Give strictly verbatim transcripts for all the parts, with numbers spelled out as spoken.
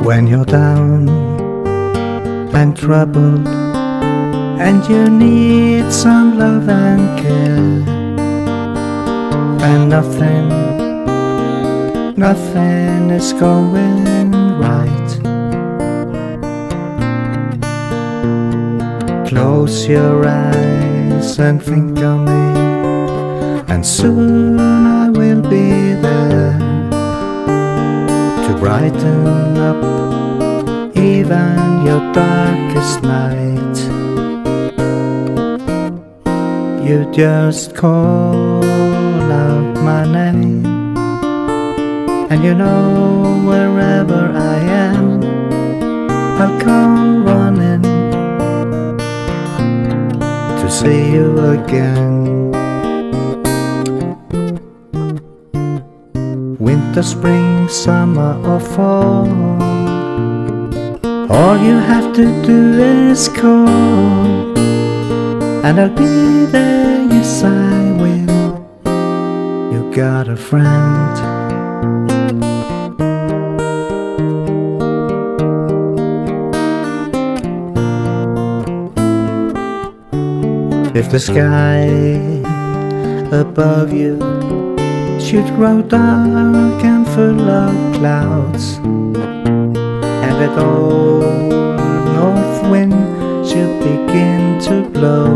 When you're down and troubled and you need some love and care, and nothing, nothing is going right, close your eyes and think of me, and soon I will be there to brighten up even your darkest night. You just call out my name, and you know wherever I am, I'll come running to see you again. Winter, spring, summer or fall, all you have to do is call, and I'll be there, yes I will. You got a friend. If the sky above you should grow dark and full of clouds, and that old north wind should begin to blow,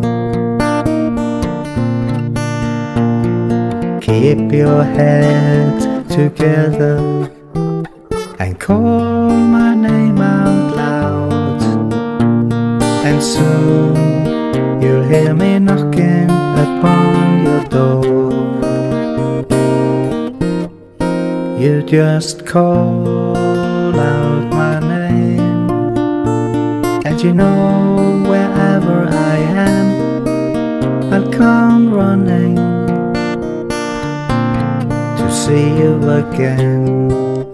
keep your head together and call my name out loud, and soon you'll hear me knocking upon your door. You just call out my name, and you know wherever I am, I'll come running to see you again.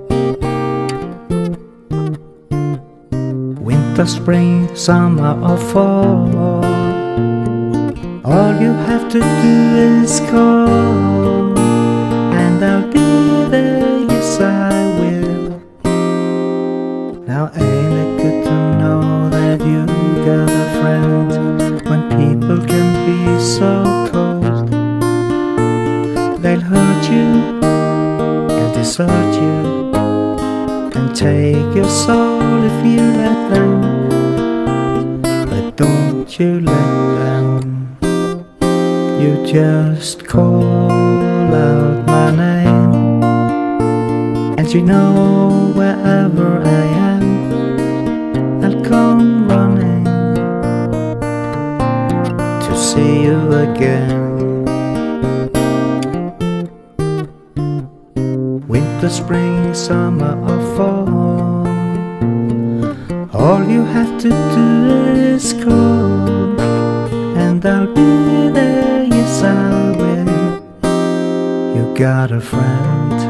Winter, spring, summer or fall, all you have to do is call, and I'll be there, yes I will. Now ain't it good to know that you got a friend, when people can be so cold? They'll hurt you and desert you and take your soul if you let them, but don't you let them. You just call out my name, and you know wherever I am, I'll come running to see you again. Winter, spring, summer or fall, all you have to do is call, and I'll be there, yes I will. You got a friend.